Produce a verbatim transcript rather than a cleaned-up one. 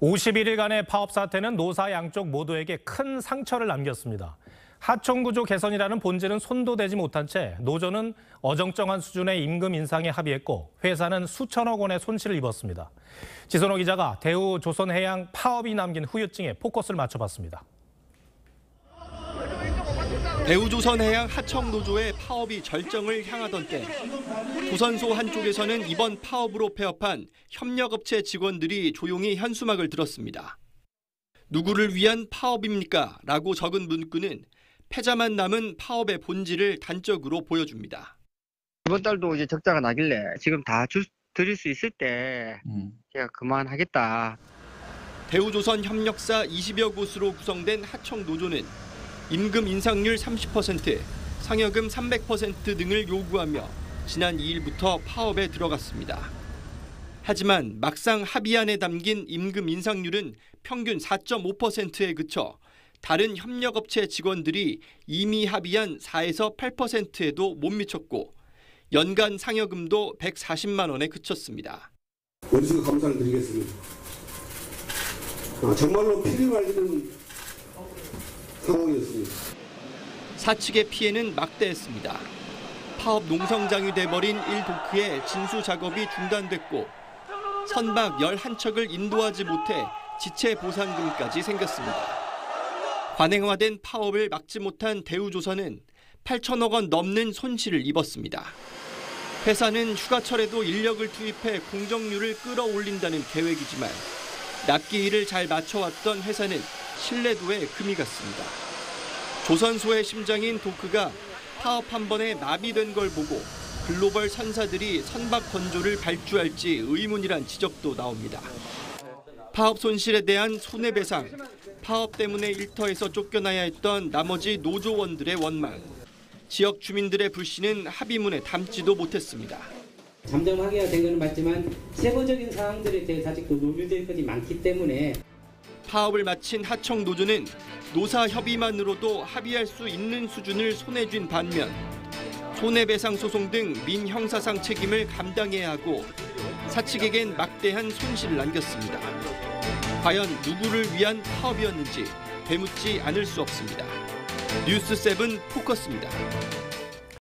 오십일 일간의 파업 사태는 노사 양쪽 모두에게 큰 상처를 남겼습니다. 하청구조 개선이라는 본질은 손도 대지 못한 채 노조는 어정쩡한 수준의 임금 인상에 합의했고 회사는 수천억 원의 손실을 입었습니다. 지선호 기자가 대우조선해양 파업이 남긴 후유증에 포커스를 맞춰봤습니다. 대우조선해양 하청노조의 파업이 절정을 향하던 때 조선소 한쪽에서는 이번 파업으로 폐업한 협력업체 직원들이 조용히 현수막을 들었습니다. 누구를 위한 파업입니까? 라고 적은 문구는 패자만 남은 파업의 본질을 단적으로 보여줍니다. 이번 달도 이제 적자가 나길래 지금 다 주, 드릴 수 있을 때 제가 그만하겠다. 대우조선 협력사 이십여 곳으로 구성된 하청노조는 임금 인상률 삼십 퍼센트, 상여금 삼백 퍼센트 등을 요구하며 지난 이 일부터 파업에 들어갔습니다. 하지만 막상 합의안에 담긴 임금 인상률은 평균 사 점 오 퍼센트에 그쳐 다른 협력업체 직원들이 이미 합의한 사에서 팔 퍼센트에도 못 미쳤고 연간 상여금도 백사십만 원에 그쳤습니다. 원수 감사를 드리겠습니다. 아, 정말로 피리 말리는 상황이었습니다. 사측의 피해는 막대했습니다. 파업 농성장이 돼버린 일 도크의 진수 작업이 중단됐고 선박 열한 척을 인도하지 못해 지체 보상금까지 생겼습니다. 관행화된 파업을 막지 못한 대우조선은 팔천억 원 넘는 손실을 입었습니다. 회사는 휴가철에도 인력을 투입해 공정률을 끌어올린다는 계획이지만 납기일을 잘 맞춰왔던 회사는 신뢰도에 금이 갔습니다. 조선소의 심장인 도크가 파업 한 번에 마비된 걸 보고 글로벌 선사들이 선박 건조를 발주할지 의문이란 지적도 나옵니다. 파업 손실에 대한 손해배상, 파업 때문에 일터에서 쫓겨나야 했던 나머지 노조원들의 원망, 지역 주민들의 불신은 합의문에 담지도 못했습니다. 잠정 합의가 된 것은 맞지만 세부적인 사항들에 대해서 아직도 논의될 것이 많기 때문에 파업을 마친 하청노조는 노사 협의만으로도 합의할 수 있는 수준을 손에 쥔 반면 손해배상 소송 등 민형사상 책임을 감당해야 하고 사측에겐 막대한 손실을 안겼습니다. 과연 누구를 위한 파업이었는지 되묻지 않을 수 없습니다. 뉴스 세븐 포커스입니다.